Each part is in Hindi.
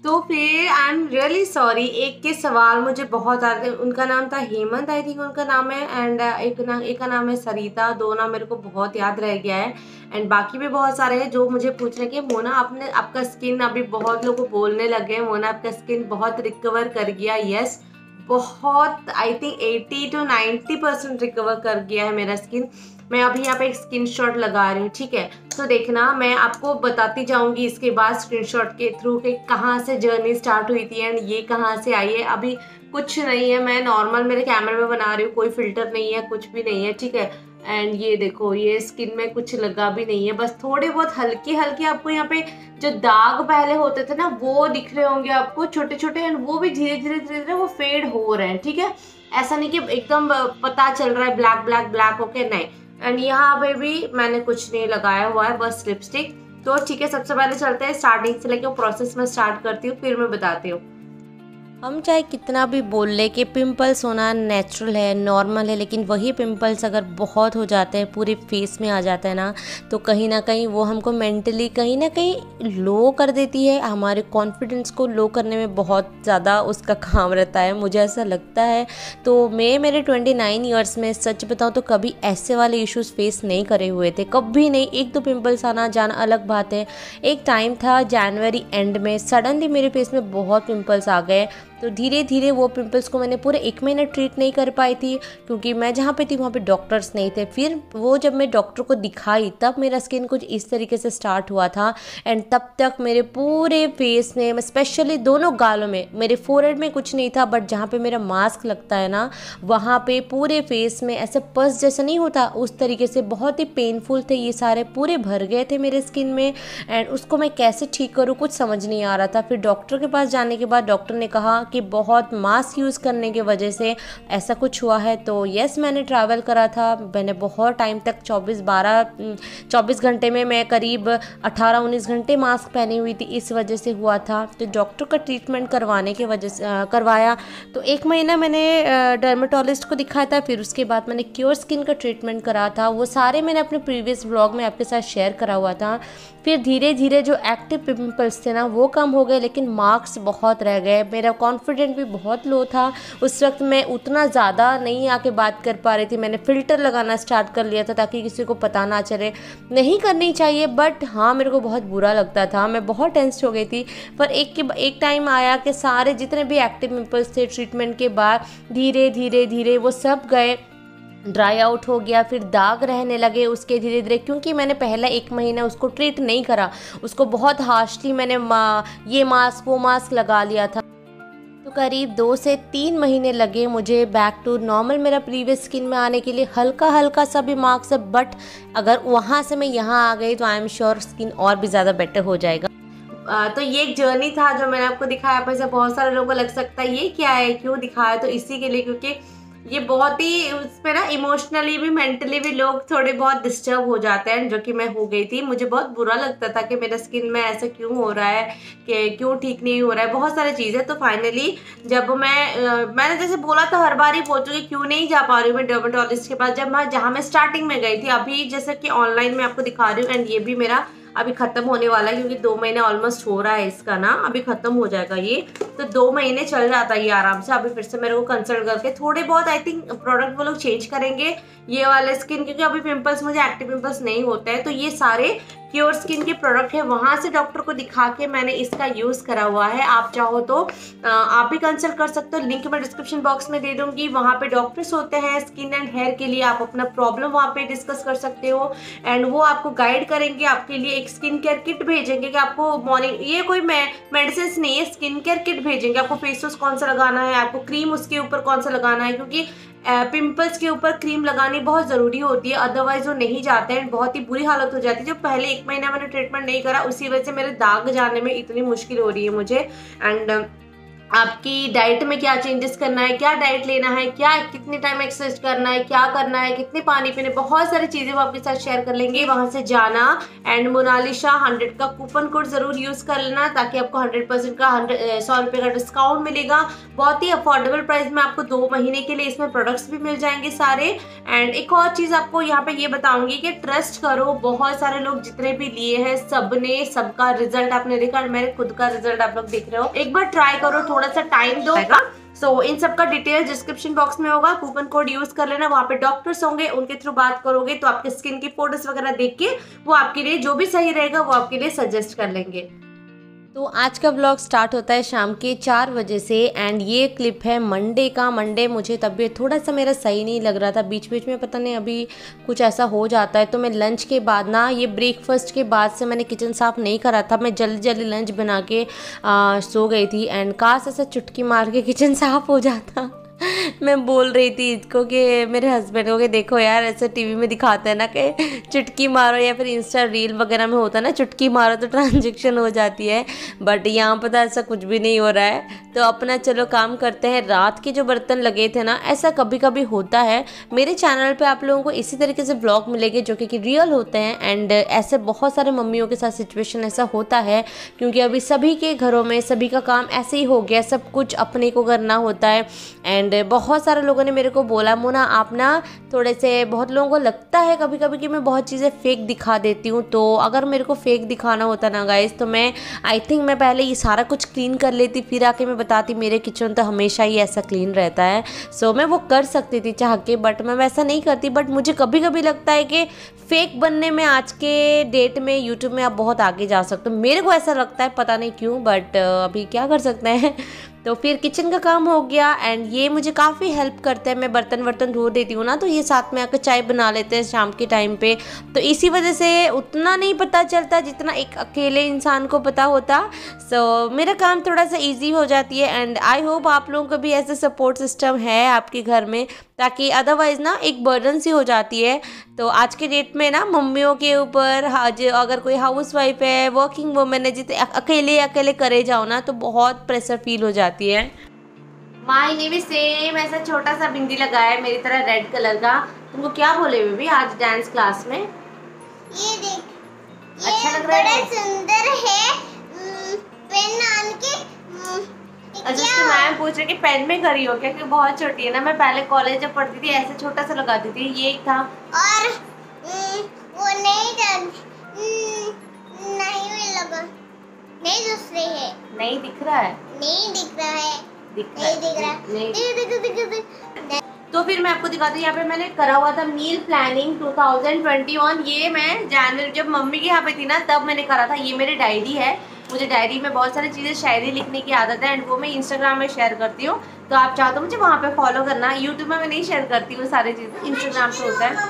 तो फिर आई एम रियली सॉरी, एक के सवाल मुझे बहुत आते हैं। उनका नाम था हेमंत, आई थिंक उनका नाम है, एंड एक का नाम है सरिता। दो नाम मेरे को बहुत याद रह गया है, एंड बाकी भी बहुत सारे हैं जो मुझे पूछ रहे हैं कि मोना आपने आपका स्किन, अभी बहुत लोग बोलने लगे हैं मोना आपका स्किन बहुत रिकवर कर गया। यस, बहुत, आई थिंक 80 to 90% रिकवर कर गया है मेरा स्किन। मैं अभी यहाँ पे एक स्क्रीनशॉट लगा रही हूँ, ठीक है? तो देखना, मैं आपको बताती जाऊंगी इसके बाद स्क्रीनशॉट के थ्रू कि कहाँ से जर्नी स्टार्ट हुई थी एंड ये कहाँ से आई है। अभी कुछ नहीं है, मैं नॉर्मल मेरे कैमरे में बना रही हूँ, कोई फिल्टर नहीं है, कुछ भी नहीं है, ठीक है? एंड ये देखो, ये स्किन में कुछ लगा भी नहीं है, बस थोड़े बहुत हल्के हल्के आपको यहाँ पे जो दाग पहले होते थे ना वो दिख रहे होंगे आपको, छोटे छोटे, एंड वो भी धीरे धीरे धीरे धीरे वो फेड हो रहे हैं, ठीक है? ऐसा नहीं कि एकदम पता चल रहा है ब्लैक ब्लैक ब्लैक होके, नहीं। एंड यहाँ पे भी मैंने कुछ नहीं लगाया हुआ है, बस लिपस्टिक। तो ठीक है, सबसे पहले चलते हैं स्टार्टिंग से लेके प्रोसेस में स्टार्ट करती हूँ, फिर मैं बताती हूँ। हम चाहे कितना भी बोल ले कि पिंपल्स होना नेचुरल है, नॉर्मल है, लेकिन वही पिंपल्स अगर बहुत हो जाते हैं, पूरे फेस में आ जाता है ना, तो कहीं ना कहीं वो हमको मेंटली कहीं ना कहीं लो कर देती है। हमारे कॉन्फिडेंस को लो करने में बहुत ज़्यादा उसका काम रहता है, मुझे ऐसा लगता है। तो मैं मेरे 29 ईयर्स में सच बताऊँ तो कभी ऐसे वाले इश्यूज़ फेस नहीं करे हुए थे, कभी नहीं। एक दो पिंपल्स आना जाना अलग बात है। एक टाइम था जनवरी एंड में, सडनली मेरे फेस में बहुत पिंपल्स आ गए। तो धीरे धीरे वो पिंपल्स को मैंने पूरे 1 महीना ट्रीट नहीं कर पाई थी, क्योंकि मैं जहाँ पे थी वहाँ पे डॉक्टर्स नहीं थे। फिर वो जब मैं डॉक्टर को दिखाई तब मेरा स्किन कुछ इस तरीके से स्टार्ट हुआ था। एंड तब तक मेरे पूरे फेस में, स्पेशली दोनों गालों में, मेरे फोरहेड में कुछ नहीं था, बट जहाँ पे मेरा मास्क लगता है ना, वहाँ पे पूरे फेस में ऐसे पस जैसा नहीं होता, उस तरीके से बहुत ही पेनफुल थे, ये सारे पूरे भर गए थे मेरे स्किन में। एंड उसको मैं कैसे ठीक करूँ कुछ समझ नहीं आ रहा था। फिर डॉक्टर के पास जाने के बाद डॉक्टर ने कहा कि बहुत मास्क यूज़ करने की वजह से ऐसा कुछ हुआ है। तो यस, मैंने ट्रैवल करा था, मैंने बहुत टाइम तक 24 घंटे में मैं करीब 18-19 घंटे मास्क पहनी हुई थी, इस वजह से हुआ था। तो डॉक्टर का ट्रीटमेंट करवाने के वजह से करवाया। तो 1 महीना मैंने डर्मेटोलॉजिस्ट को दिखाया था, फिर उसके बाद मैंने क्योर स्किन का ट्रीटमेंट करा था। वो सारे मैंने अपने प्रीवियस व्लॉग में आपके साथ शेयर करा हुआ था। फिर धीरे धीरे जो एक्टिव पिंपल्स थे ना वो कम हो गए, लेकिन मार्क्स बहुत रह गए। मेरा कॉन्फिडेंस भी बहुत लो था उस वक्त, मैं उतना ज़्यादा नहीं आके बात कर पा रही थी। मैंने फ़िल्टर लगाना स्टार्ट कर लिया था ताकि किसी को पता ना चले। नहीं करनी चाहिए, बट हाँ मेरे को बहुत बुरा लगता था, मैं बहुत टेंस हो गई थी। पर एक टाइम आया कि सारे जितने भी एक्टिव पिंपल्स थे ट्रीटमेंट के बाद धीरे धीरे धीरे वो सब गए, ड्राई आउट हो गया। फिर दाग रहने लगे उसके धीरे धीरे, क्योंकि मैंने पहला 1 महीना उसको ट्रीट नहीं करा, उसको बहुत हार्शली मैंने ये मास्क वो मास्क लगा लिया था। तो करीब 2 से 3 महीने लगे मुझे बैक टू नॉर्मल मेरा प्रीवियस स्किन में आने के लिए। हल्का हल्का सा भी मार्क्स है, बट अगर वहाँ से मैं यहाँ आ गई तो आई एम श्योर स्किन और भी ज़्यादा बेटर हो जाएगा। तो ये एक जर्नी था जो मैंने आपको दिखाया। पर से बहुत सारे लोगों को लग सकता है ये क्या है, क्यों दिखाया, तो इसी के लिए, क्योंकि ये बहुत ही उस पे ना इमोशनली भी मेंटली भी लोग थोड़े बहुत डिस्टर्ब हो जाते हैं, जो कि मैं हो गई थी। मुझे बहुत बुरा लगता था कि मेरा स्किन में ऐसा क्यों हो रहा है, कि क्यों ठीक नहीं हो रहा है, बहुत सारी चीज़ें। तो फाइनली जब मैंने जैसे बोला था, हर बार ही बोल चुकी क्यों नहीं जा पा रही हूँ मैं डर्मेटोलॉजिस्ट के पास, जब मैं जहाँ मैं स्टार्टिंग में गई थी। अभी जैसे कि ऑनलाइन में आपको दिखा रही हूँ, एंड ये भी मेरा अभी खत्म होने वाला है, क्योंकि 2 महीने ऑलमोस्ट हो रहा है इसका ना, अभी खत्म हो जाएगा ये। तो 2 महीने चल जाता है ये आराम से। अभी फिर से मेरे को कंसल्ट करके थोड़े बहुत आई थिंक प्रोडक्ट वो लोग चेंज करेंगे ये वाले स्किन, क्योंकि अभी पिंपल्स मुझे एक्टिव पिंपल्स नहीं होते हैं। तो ये सारे क्योर स्किन के प्रोडक्ट है, वहां से डॉक्टर को दिखा के मैंने इसका यूज करा हुआ है। आप चाहो तो आप भी कंसल्ट कर सकते हो, लिंक मैं डिस्क्रिप्शन बॉक्स में दे दूंगी। वहां पे डॉक्टर्स होते हैं स्किन एंड हेयर के लिए, आप अपना प्रॉब्लम वहां पे डिस्कस कर सकते हो, एंड वो आपको गाइड करेंगे। आपके लिए एक स्किन केयर किट भेजेंगे कि आपको मॉर्निंग, ये कोई मेडिसिन नहीं है, स्किन केयर किट भेजेंगे। आपको फेस वॉश कौन सा लगाना है, आपको क्रीम उसके ऊपर कौन सा लगाना है, क्योंकि पिंपल्स के ऊपर क्रीम लगानी बहुत ज़रूरी होती है, अदरवाइज वो नहीं जाते हैं, बहुत ही बुरी हालत हो जाती है। जो पहले 1 महीना मैंने ट्रीटमेंट नहीं करा, उसी वजह से मेरे दाग जाने में इतनी मुश्किल हो रही है मुझे। एंड आपकी डाइट में क्या चेंजेस करना है, क्या डाइट लेना है, क्या कितने टाइम एक्सरसाइज करना है, क्या करना है, कितने पानी पीने, बहुत सारी चीजें वो आपके साथ शेयर कर लेंगे। वहां से जाना एंड मोनालिसा 100 का कूपन कोड जरूर यूज कर लेना ताकि आपको 100% का 100 रुपए का डिस्काउंट मिलेगा। बहुत ही अफोर्डेबल प्राइस में आपको 2 महीने के लिए इसमें प्रोडक्ट्स भी मिल जाएंगे सारे। एंड एक और चीज आपको यहाँ पे ये बताऊंगी कि ट्रस्ट करो, बहुत सारे लोग जितने भी लिए हैं सबने सबका रिजल्ट आपने देखा, मेरे खुद का रिजल्ट आप लोग देख रहे हो। एक बार ट्राई करो, थोड़ा सा टाइम दो। इन सब का डिटेल डिस्क्रिप्शन बॉक्स में होगा, कूपन कोड यूज कर लेना। वहाँ पे डॉक्टर्स होंगे, उनके थ्रू बात करोगे तो आपके स्किन की फोटोज वगैरह देख के वो आपके लिए जो भी सही रहेगा वो आपके लिए सजेस्ट कर लेंगे। तो आज का व्लॉग स्टार्ट होता है शाम के 4 बजे से एंड ये क्लिप है मंडे का। मंडे मुझे तबीयत थोड़ा सा मेरा सही नहीं लग रहा था, बीच बीच में पता नहीं अभी कुछ ऐसा हो जाता है। तो मैं लंच के बाद ना, ये ब्रेकफास्ट के बाद से मैंने किचन साफ़ नहीं करा था, मैं जल्दी जल्दी लंच बना के सो गई थी एंड काश ऐसा चुटकी मार के किचन साफ़ हो जाता। मैं बोल रही थी इसको कि मेरे हस्बैंड को कि देखो यार ऐसे टीवी में दिखाते हैं ना कि चुटकी मारो, या फिर इंस्टा रील वगैरह में होता है ना चुटकी मारो तो ट्रांजैक्शन हो जाती है, बट यहाँ पर ऐसा कुछ भी नहीं हो रहा है। तो अपना चलो काम करते हैं। रात के जो बर्तन लगे थे ना, ऐसा कभी कभी होता है। मेरे चैनल पे आप लोगों को इसी तरीके से ब्लॉग मिलेंगे जो कि रियल होते हैं एंड ऐसे बहुत सारे मम्मियों के साथ सिचुएशन ऐसा होता है, क्योंकि अभी सभी के घरों में सभी का काम ऐसे ही हो गया, सब कुछ अपने को करना होता है। एंड बहुत सारे लोगों ने मेरे को बोला मोना आप ना थोड़े से, बहुत लोगों को लगता है कभी कभी कि मैं बहुत चीज़ें फेक दिखा देती हूँ। तो अगर मेरे को फेक दिखाना होता ना गाइस, तो मैं आई थिंक मैं पहले ये सारा कुछ क्लीन कर लेती, फिर आके मैं बताती। मेरे किचन तो हमेशा ही ऐसा क्लीन रहता है, सो मैं वो कर सकती थी चाह के, बट मैं वैसा नहीं करती। बट मुझे कभी कभी लगता है कि फेक बनने में आज के डेट में यूट्यूब में आप बहुत आगे जा सकते हो, मेरे को ऐसा लगता है, पता नहीं क्यों, बट अभी क्या कर सकते हैं। तो फिर किचन का काम हो गया एंड ये मुझे काफ़ी हेल्प करता है। मैं बर्तन वर्तन धो देती हूँ ना, तो ये साथ में आकर चाय बना लेते हैं शाम के टाइम पे। तो इसी वजह से उतना नहीं पता चलता जितना एक अकेले इंसान को पता होता। सो मेरा काम थोड़ा सा इजी हो जाती है एंड आई होप आप लोगों को भी ऐसे सपोर्ट सिस्टम है आपके घर में, ताकि अदरवाइज़ ना एक बर्डन सी हो जाती है। तो आज के डेट में ना मम्मियों के ऊपर, अगर कोई हाउस वाइफ है, वर्किंग वुमेन है, जितने अकेले अकेले करे जाओ ना तो बहुत प्रेशर फील हो जाती है। माई ने भी सेम ऐसा छोटा सा बिंदी लगाया है मेरी तरह रेड कलर का। तुमको क्या बोले बेबी आज डांस क्लास में? ये देख, अच्छा लग रहा है, बड़ा सुंदर है। पेन आन के अच्छा उसके मैम पूछ रहे कि पेन में करी हो क्या, क्योंकि बहुत छोटी है ना। मैं पहले कॉलेज जब पढ़ती थी ऐसे छोटा सा लगाती थी, ये एक था। और वो नहीं नहीं लगा, नहीं दूसरे है, नहीं दिख रहा है, नहीं दिख रहा है, दिख रहा है, नहीं दिख रहा है, नहीं। तो फिर मैं आपको दिखाती हूँ, यहाँ पे मैंने करा हुआ था मील प्लानिंग 2021। ये मैं जनवरी जब मम्मी के यहाँ पे थी ना तब मैंने करा था। ये मेरी डायरी है, मुझे डायरी में बहुत सारी चीज़ें शायरी लिखने की आदत है एंड वो मैं इंस्टाग्राम में शेयर करती हूँ। तो आप चाहो तो मुझे वहाँ पे फॉलो करना। यूट्यूब में मैं नहीं शेयर करती हूँ सारी चीज़ें, इंस्टाग्राम पे होता है।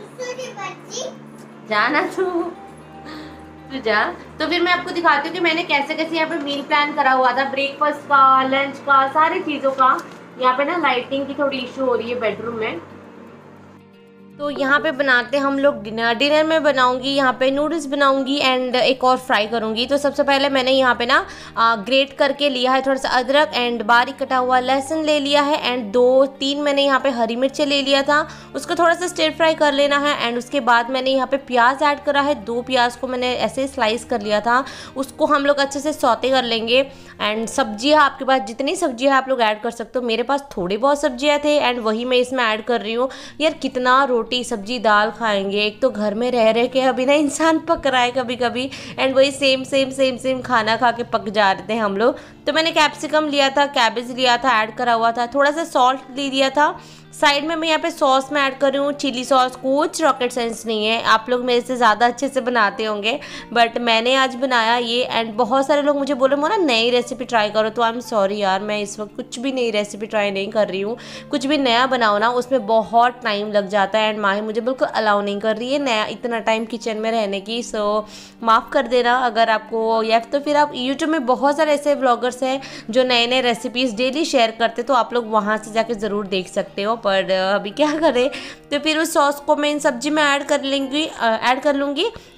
जाना तू जा। तो फिर मैं आपको दिखाती हूँ कि मैंने कैसे कैसे यहाँ पे मील प्लान करा हुआ था, ब्रेकफास्ट का, लंच का, सारी चीज़ों का। यहाँ पे ना लाइटिंग की थोड़ी इशू हो रही है बेडरूम में। तो यहाँ पे बनाते हम लोग डिनर में बनाऊंगी यहाँ पे नूडल्स बनाऊंगी एंड एक और फ्राई करूंगी। तो सबसे पहले मैंने यहाँ पे ना ग्रेट करके लिया है थोड़ा सा अदरक एंड बारीक कटा हुआ लहसुन ले लिया है एंड 2-3 मैंने यहाँ पे हरी मिर्च ले लिया था, उसको थोड़ा सा स्टिर फ्राई कर लेना है। एंड उसके बाद मैंने यहाँ पे प्याज ऐड करा है, 2 प्याज को मैंने ऐसे स्लाइस कर लिया था, उसको हम लोग अच्छे से सौते कर लेंगे। एंड सब्जियाँ आपके पास जितनी सब्जियाँ आप लोग ऐड कर सकते हो, मेरे पास थोड़ी बहुत सब्जियाँ थे एंड वही मैं इसमें ऐड कर रही हूँ। यार कितना रोटी सब्जी दाल खाएंगे, एक तो घर में रह रहे के अभी ना इंसान पक रहा है कभी कभी एंड वही सेम खाना खा के पक जा रहे थे हम लोग। तो मैंने कैप्सिकम लिया था, कैबेज लिया था, ऐड करा हुआ था, थोड़ा सा सॉल्ट ले लिया था। साइड में मैं यहाँ पे सॉस में ऐड कर रही हूँ चिली सॉस। कुछ रॉकेट साइंस नहीं है, आप लोग मेरे से ज़्यादा अच्छे से बनाते होंगे, बट मैंने आज बनाया ये। एंड बहुत सारे लोग मुझे बोले मोना नई रेसिपी ट्राई करो, तो आई एम सॉरी यार, मैं इस वक्त कुछ भी नई रेसिपी ट्राई नहीं कर रही हूँ। कुछ भी नया बनाओ ना उसमें बहुत टाइम लग जाता है एंड माही मुझे बिल्कुल अलाउ नहीं कर रही है नया इतना टाइम किचन में रहने की। सो माफ़ कर देना अगर आपको, या तो फिर आप यूट्यूब में बहुत सारे ऐसे ब्लॉगर्स हैं जो नए रेसिपीज़ डेली शेयर करते, तो आप लोग वहाँ से जाके ज़रूर देख सकते हो। पर अभी क्या करें, तो फिर उस सॉस को मैं इन सब्जी में ऐड कर लूँगी।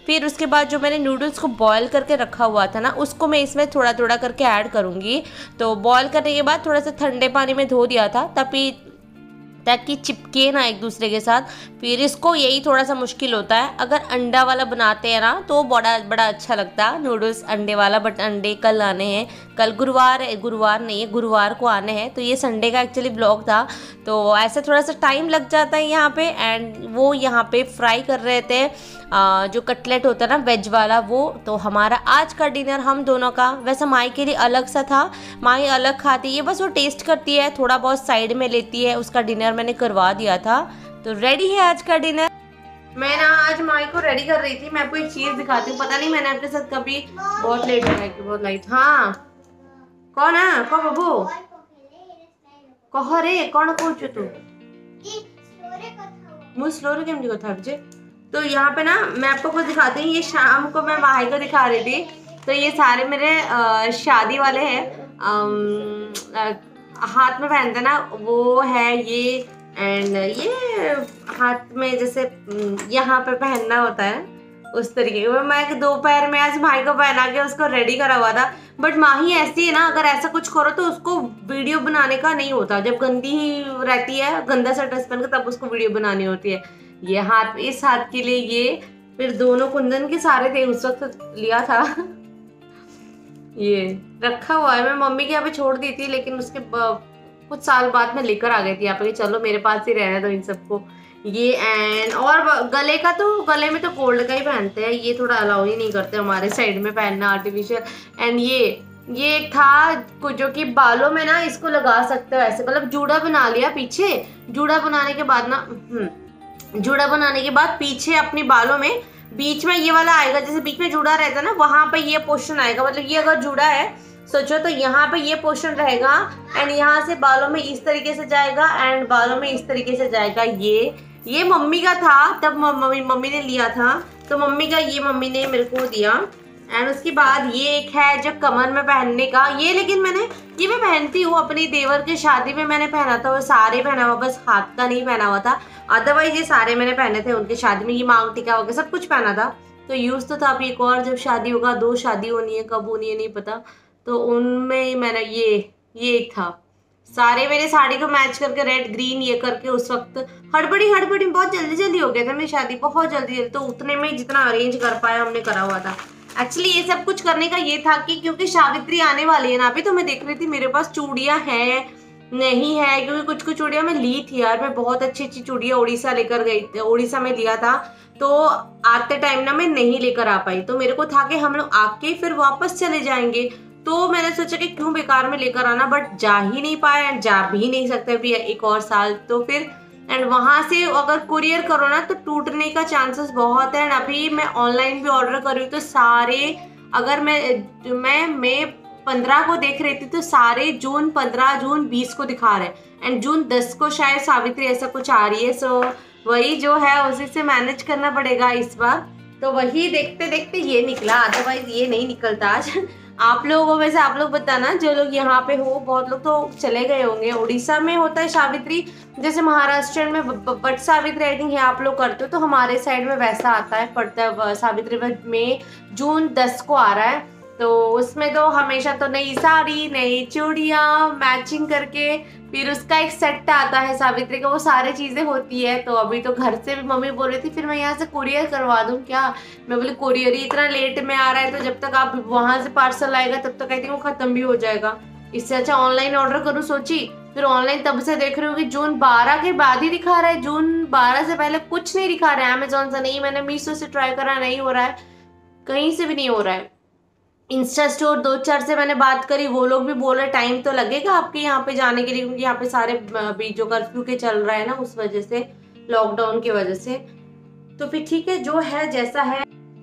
फिर उसके बाद जो मैंने नूडल्स को बॉयल करके रखा हुआ था ना, उसको मैं इसमें थोड़ा थोड़ा करके ऐड करूँगी। तो बॉयल करने के बाद थोड़ा सा ठंडे पानी में धो दिया था ताकि चिपके ना एक दूसरे के साथ। फिर इसको यही थोड़ा सा मुश्किल होता है, अगर अंडा वाला बनाते हैं ना तो बड़ा अच्छा लगता है नूडल्स अंडे वाला। बट अंडे कल आने हैं, कल गुरुवार नहीं है, गुरुवार को आने हैं। तो ये संडे का एक्चुअली ब्लॉग था, तो ऐसे थोड़ा सा टाइम लग जाता है यहाँ पे। एंड वो यहाँ पे फ्राई कर रहे थे जो कटलेट होता है ना वेज वाला वो। तो हमारा आज का डिनर हम दोनों का, वैसे माई के लिए अलग सा था, माई अलग खाती है, बस वो टेस्ट करती है, थोड़ा बहुत साइड में लेती है। उसका डिनर मैंने करवा दिया था, तो रेडी है आज का डिनर। मैं ना आज माई को रेडी कर रही थी। मैं आपको एक चीज दिखाती हूँ, पता नहीं मैंने आपके साथ कभी, बहुत लेट हो गया कि बहुत लाइट। हाँ कौन है को बाबू कह रे कौन पूछो तू मुझ स्लोरे केम दिखो था जे। तो यहाँ पे ना मैं आपको कुछ दिखाती हूँ। ये शाम को मैं माही को दिखा रही थी। तो ये सारे मेरे शादी वाले हैं, हाथ में पहनते ना वो है ये। एंड ये हाथ में जैसे यहाँ पे पहनना होता है उस तरीके का। मैं दोपहर में आज माही को पहना के उसको रेडी करा हुआ था। बट माही ऐसी है ना, अगर ऐसा कुछ करो तो उसको वीडियो बनाने का नहीं होता। जब गंदी ही रहती है, गंदा सा ड्रेस पहन के, तब उसको वीडियो बनानी होती है। ये हाथ, इस हाथ के लिए ये, फिर दोनों कुंदन के सारे थे उस वक्त लिया था। ये रखा हुआ है, मैं मम्मी के यहाँ पे छोड़ दी थी, लेकिन उसके कुछ साल बाद में लेकर आ गई थी यहाँ पे, चलो मेरे पास ही रहना तो इन सबको। ये एंड और गले का, तो गले में तो गोल्ड का ही पहनते हैं, ये थोड़ा अलाउ ही नहीं करते हमारे साइड में पहनना आर्टिफिशियल। एंड ये एक था जो कि बालों में ना इसको लगा सकते हो ऐसे, मतलब जूड़ा बना लिया पीछे। जूड़ा बनाने के बाद ना जूड़ा बनाने के बाद पीछे अपने बालों में बीच में ये वाला आएगा, जैसे बीच में जूड़ा रहता है ना, वहां पे ये पोर्शन आएगा। मतलब ये अगर जूड़ा है सोचो तो यहाँ पे ये पोर्शन रहेगा, एंड यहाँ से बालों में इस तरीके से जाएगा, एंड बालों में इस तरीके से जाएगा। ये मम्मी का था, तब मम्मी ने लिया था, तो मम्मी का ये मम्मी ने मेरे को दिया। एंड उसके बाद ये एक है जो कमर में पहनने का, ये लेकिन ये मैं पहनती हूँ अपनी देवर की शादी में मैंने पहना था, वो सारे पहना हुआ, बस हाथ का नहीं पहना हुआ था। अदरवाइज ये सारे मैंने पहने थे उनकी शादी में, ये मांग टीका वगैरह सब कुछ पहना था। तो यूज तो था। अब एक और जब शादी होगा, 2 शादी होनी है, कब होनी है नहीं पता, तो उनमें मैंने ये एक था। सारे मेरे साड़ी को मैच करके रेड ग्रीन ये करके, उस वक्त हड़बड़ी बहुत जल्दी हो गया था मेरी शादी, बहुत जल्दी। तो उतने में जितना अरेंज कर पाया हमने करा हुआ था। एक्चुअली ये सब कुछ करने का ये था कि क्योंकि सावित्री आने वाली है ना, अभी तो मैं देख रही थी मेरे पास चूड़ियां हैं नहीं है, क्योंकि कुछ चूड़ियां मैं ली थी यार, मैं बहुत अच्छी चूड़ियां उड़ीसा लेकर गई थी, उड़ीसा में लिया था। तो आते टाइम ना मैं नहीं लेकर आ पाई, तो मेरे को था कि हम लोग आके फिर वापस चले जाएंगे। तो मैंने सोचा कि क्यों बेकार में लेकर आना, बट जा ही नहीं पाया एंड जा भी नहीं सकते अभी एक और साल। तो फिर एंड वहां से अगर कुरियर करो ना तो टूटने का चांसेस बहुत है। एंड अभी मैं ऑनलाइन भी ऑर्डर कर रही हूँ, तो सारे अगर मैं 15 को देख रही थी तो सारे जून 15, जून 20 को दिखा रहे हैं, एंड जून 10 को शायद सावित्री ऐसा कुछ आ रही है। सो वही जो है उसी से मैनेज करना पड़ेगा इस बार। तो वही देखते देखते ये निकला, अदरवाइज ये नहीं निकलता आज। आप लोगों में से आप लोग बताना जो लोग यहाँ पे हो, बहुत लोग तो चले गए होंगे। उड़ीसा में होता है सावित्री, जैसे महाराष्ट्र में बट सावित्री आई थिंक है आप लोग करते हो, तो हमारे साइड में वैसा आता है, पड़ता है सावित्री में जून 10 को आ रहा है। तो उसमें तो हमेशा तो नई साड़ी, नई चूड़ियाँ मैचिंग करके, फिर उसका एक सेट आता है सावित्री का, वो सारी चीज़ें होती है। तो अभी तो घर से भी मम्मी बोल रही थी फिर मैं यहाँ से कुरियर करवा दूँ क्या। मैं बोली कुरियर ही इतना लेट में आ रहा है, तो जब तक आप वहाँ से पार्सल आएगा तब तक आई थिंक वो ख़त्म भी हो जाएगा। इससे अच्छा ऑनलाइन ऑर्डर करूँ सोची। फिर ऑनलाइन तब से देख रही हूँ कि जून 12 के बाद ही दिखा रहा है, जून 12 से पहले कुछ नहीं दिखा रहा है। अमेजोन से नहीं, मैंने मीशो से ट्राई करा, नहीं हो रहा है, कहीं से भी नहीं हो रहा है। इंस्टा स्टोर 2-4 से मैंने बात करी, वो लोग भी बोल रहे टाइम तो लगेगा आपके यहाँ पे जाने के लिए, क्योंकि यहाँ पे सारे अभी जो कर्फ्यू के चल रहा है ना, उस वजह से, लॉकडाउन की वजह से। तो फिर ठीक है, जो है जैसा है।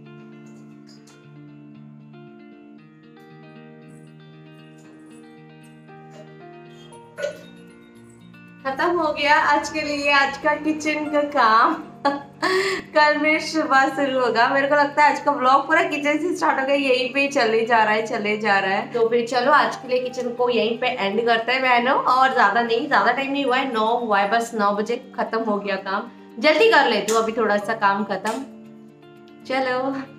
खत्म हो गया आज के लिए आज का किचन का काम। कल मेरी सुबह शुरू होगा। मेरे को लगता है आज का ब्लॉग पूरा किचन से स्टार्ट हो गया, यहीं पे चले जा रहा है। तो फिर चलो आज के लिए किचन को यहीं पे एंड करते हैं बहनों। और ज्यादा टाइम नहीं हुआ है, 9 हुआ है, बस 9 बजे खत्म हो गया काम। जल्दी कर लेती हूँ अभी थोड़ा सा काम खत्म। चलो।